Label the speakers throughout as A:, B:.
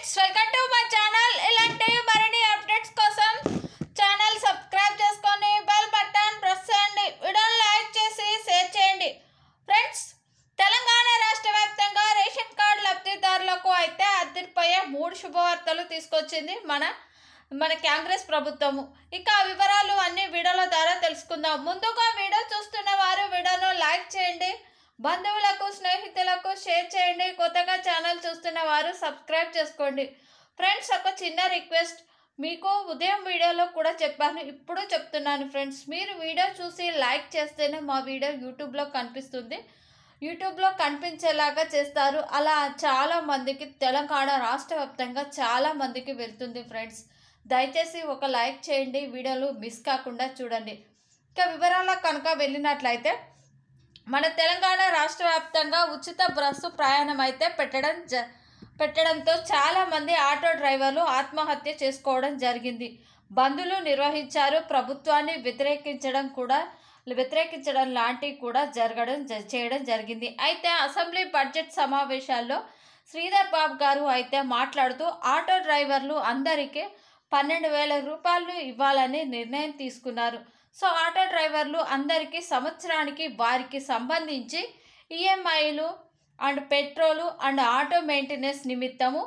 A: Friends, welcome to my channel. ఇలాంటి మరిన్ని updates కోసం ఛానల్ సబ్స్క్రైబ్ చేసుకొని బెల్ బటన్ ప్రెస్ చేయండి. వీడియోని లైక్ చేసి షేర్ చేయండి. ఫ్రెండ్స్, తెలంగాణ రాష్ట్ర వ్యాప్తంగా రేషన్ కార్డు లబ్ధిదారులకు అయితే అదిరిపోయే 3 శుభవార్తలు తీసుకొచ్చింది మన కాంగ్రెస్ ప్రభుత్వము. ఇక ఆ వివరాలు అన్ని వీడియోల ద్వారా తెలుసుకుందాం. ముందుగా వీడియో చూస్తున్న వారు వీడియోను లైక్ చేయండి, బంధువులకు స్నేహితులకు షేర్ చేయండి. కొత్తగా ఛానల్ చూస్తున్న వారు సబ్స్క్రైబ్ చేసుకోండి. ఫ్రెండ్స్, ఒక చిన్న రిక్వెస్ట్, మీకు ఉదయం వీడియోలో కూడా చెప్పాను, ఇప్పుడు చెప్తున్నాను. ఫ్రెండ్స్, మీరు వీడియో చూసి లైక్ చేస్తేనే మా వీడియో యూట్యూబ్లో కనిపిస్తుంది, యూట్యూబ్లో కనిపించేలాగా చేస్తారు. అలా చాలామందికి తెలంగాణ రాష్ట్ర వ్యాప్తంగా చాలామందికి వెళ్తుంది. ఫ్రెండ్స్, దయచేసి ఒక లైక్ చేయండి, వీడియోలు మిస్ కాకుండా చూడండి. ఇక వివరాల్లో కనుక వెళ్ళినట్లయితే, మన తెలంగాణ రాష్ట్ర వ్యాప్తంగా ఉచిత బస్సు ప్రయాణం అయితే పెట్టడంతో చాలామంది ఆటో డ్రైవర్లు ఆత్మహత్య చేసుకోవడం జరిగింది. బంద్లు నిర్వహించారు. ప్రభుత్వాన్ని వ్యతిరేకించడం లాంటివి కూడా చేయడం జరిగింది. అయితే అసెంబ్లీ బడ్జెట్ సమావేశాల్లో శ్రీధర్ బాబు గారు అయితే మాట్లాడుతూ ఆటో డ్రైవర్లు అందరికీ 12,000 రూపాయలు ఇవ్వాలని నిర్ణయం తీసుకున్నారు. సో ఆటో డ్రైవర్లు అందరికీ సంవత్సరానికి వారికి సంబంధించి ఈఎంఐలు and petrol and auto maintenance నిమిత్తము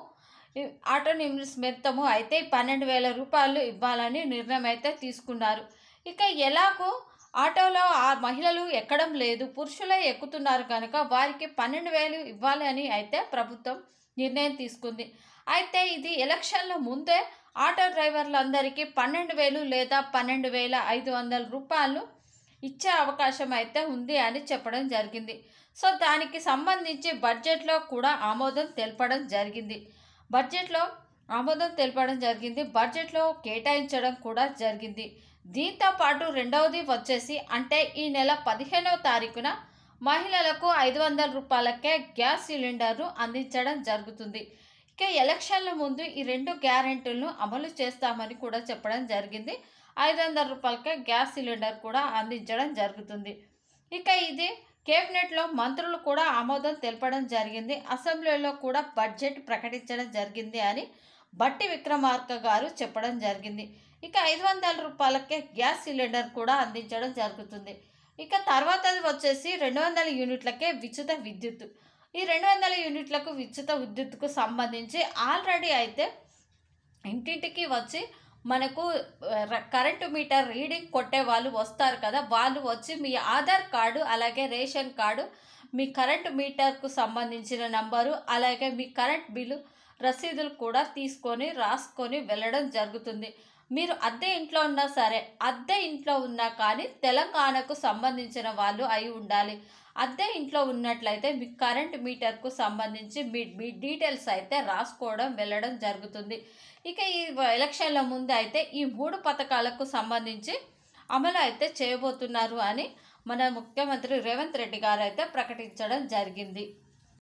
A: అయితే 12,000 రూపాయలు ఇవ్వాలని నిర్ణయం అయితే తీసుకున్నారు. ఇక ఎలాగో ఆటోలో ఆ మహిళలు ఎక్కడం లేదు, పురుషులే ఎక్కుతున్నారు కనుక వారికి 12,000 ఇవ్వాలి అని అయితే ప్రభుత్వం నిర్ణయం తీసుకుంది. అయితే ఇది ఎలక్షన్ల ముందే ఆటో డ్రైవర్లందరికీ 12,000 లేదా 12,500 రూపాయలు ఇచ్చే అవకాశం అయితే ఉంది అని చెప్పడం జరిగింది. సో దానికి సంబంధించి బడ్జెట్లో కూడా ఆమోదం తెలపడం జరిగింది. బడ్జెట్లో కేటాయించడం కూడా జరిగింది. దీంతో పాటు రెండవది వచ్చేసి, అంటే ఈ నెల 15వ తారీఖున మహిళలకు 500 రూపాయలకే గ్యాస్ సిలిండర్ను అందించడం జరుగుతుంది. ఇక ఎలక్షన్ల ముందు ఈ 2 గ్యారెంటీలను అమలు చేస్తామని కూడా చెప్పడం జరిగింది. 500 రూపాయలకే గ్యాస్ సిలిండర్ కూడా అందించడం జరుగుతుంది. ఇక ఇది కేబినెట్లో మంత్రులు కూడా ఆమోదం తెలపడం జరిగింది. అసెంబ్లీలో కూడా బడ్జెట్ ప్రకటించడం జరిగింది అని బట్టి విక్రమార్క గారు చెప్పడం జరిగింది. ఇక 500 రూపాయలకే గ్యాస్ సిలిండర్ కూడా అందించడం జరుగుతుంది. ఇక తర్వాతది వచ్చేసి 200 యూనిట్లకే ఉచిత విద్యుత్. ఈ 200 యూనిట్లకు ఉచిత విద్యుత్కు సంబంధించి ఆల్రెడీ అయితే ఇంటింటికి వచ్చి మనకు కరెంటు మీటర్ రీడింగ్ కొట్టే వాళ్ళు వస్తారు కదా, వాళ్ళు వచ్చి మీ ఆధార్ కార్డు అలాగే రేషన్ కార్డు, మీ కరెంటు మీటర్కు సంబంధించిన నంబరు అలాగే మీ కరెంట్ బిల్లు రసీదులు కూడా రాసుకొని వెళ్ళడం జరుగుతుంది. మీరు అద్దె ఇంట్లో ఉన్నా సరే, అద్దె ఇంట్లో ఉన్నా కానీ తెలంగాణకు సంబంధించిన వాళ్ళు అయి ఉండాలి. అద్దె ఇంట్లో ఉన్నట్లయితే మీ కరెంట్ మీటర్కు సంబంధించి మీ డీటెయిల్స్ అయితే రాసుకోవడం వెళ్ళడం జరుగుతుంది. ఇక ఈ ఎలక్షన్ల ముందు అయితే ఈ 3 పథకాలకు సంబంధించి అమలు అయితే చేయబోతున్నారు అని మన ముఖ్యమంత్రి రేవంత్ రెడ్డి గారు అయితే ప్రకటించడం జరిగింది.